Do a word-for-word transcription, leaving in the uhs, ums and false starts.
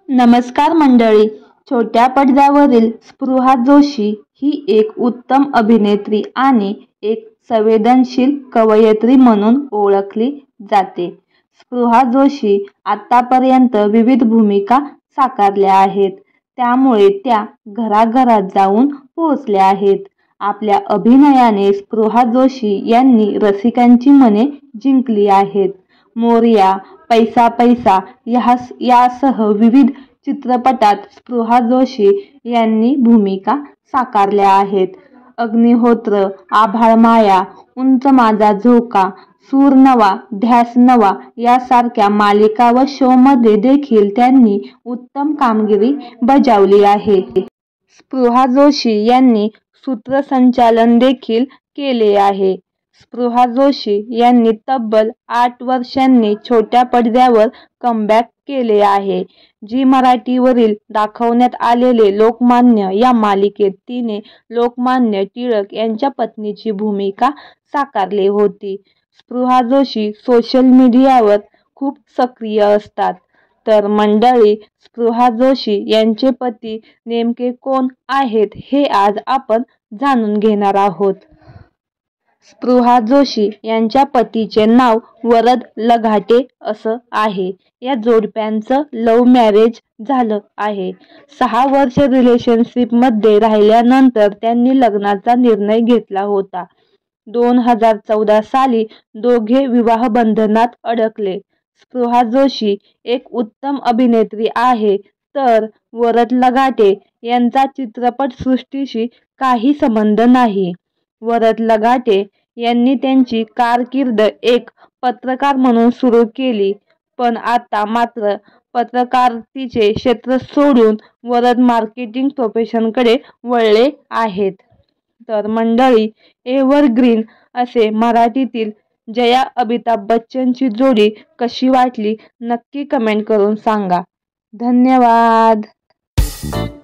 नमस्कार मंडळी. छोट्या पडद्यावरील स्पृहा जोशी ही एक उत्तम अभिनेत्री आणि एक संवेदनशील कवयित्री म्हणून ओळखली जाते. स्पृहा जोशी आतापर्यंत विविध भूमिका साकारल्या आहेत, त्यामुळे त्या घराघरात जाऊन पोहोचल्या आहेत. आपल्या अभिनयाने स्पृहा जोशी यांनी रसिकांची मने जिंकली आहेत. मोरया, पैसा पैसा यासह विविध चित्रपटात स्पृहा जोशी यांनी भूमिका साकारल्या आहेत. अग्निहोत्र, आभाळमाया, उंच माझा झोका, सूर नवा, ध्यास नवा यासारख्या मालिका व शोमध्ये देखील त्यांनी उत्तम कामगिरी बजावली आहे. स्पृहा जोशी यांनी सूत्रसंचालन देखील केले आहे. स्पृहा जोशी यांनी तब्बल आठ वर्षांनी छोट्या पडद्यावर कमबॅक केले आहे. झी मराठीवरील दाखवण्यात आलेले लोकमान्य या मालिकेत तिने लोकमान्य टिळक यांच्या पत्नीची भूमिका साकारली होती. स्पृहा जोशी सोशल मीडियावर खूप सक्रिय असतात. तर मंडळी, स्पृहा जोशी यांचे पती नेमके कोण आहेत हे आज आपण जाणून घेणार आहोत. स्पृहा जोशी यांच्या पतीचे नाव वरद लघाटे असं आहे. या जोडप्यांचं लव्ह मॅरेज झालं आहे. सहा वर्ष रिलेशनशिपमध्ये राहिल्यानंतर त्यांनी लग्नाचा निर्णय घेतला होता. दोन हजार चौदा साली दोघे विवाहबंधनात अडकले. स्पृहा जोशी एक उत्तम अभिनेत्री आहे, तर वरद लघाटे यांचा चित्रपटसृष्टीशी काही संबंध नाही. वरद लघाटे यांनी त्यांची कारकीर्द एक पत्रकार म्हणून सुरू केली, पण आता मात्र पत्रकारितेचे क्षेत्र सोडून वरद मार्केटिंग प्रोफेशनकडे वळले आहेत. तर मंडळी, एव्हरग्रीन असे मराठीतील जया अमिताभ बच्चनची जोडी कशी वाटली नक्की कमेंट करून सांगा. धन्यवाद.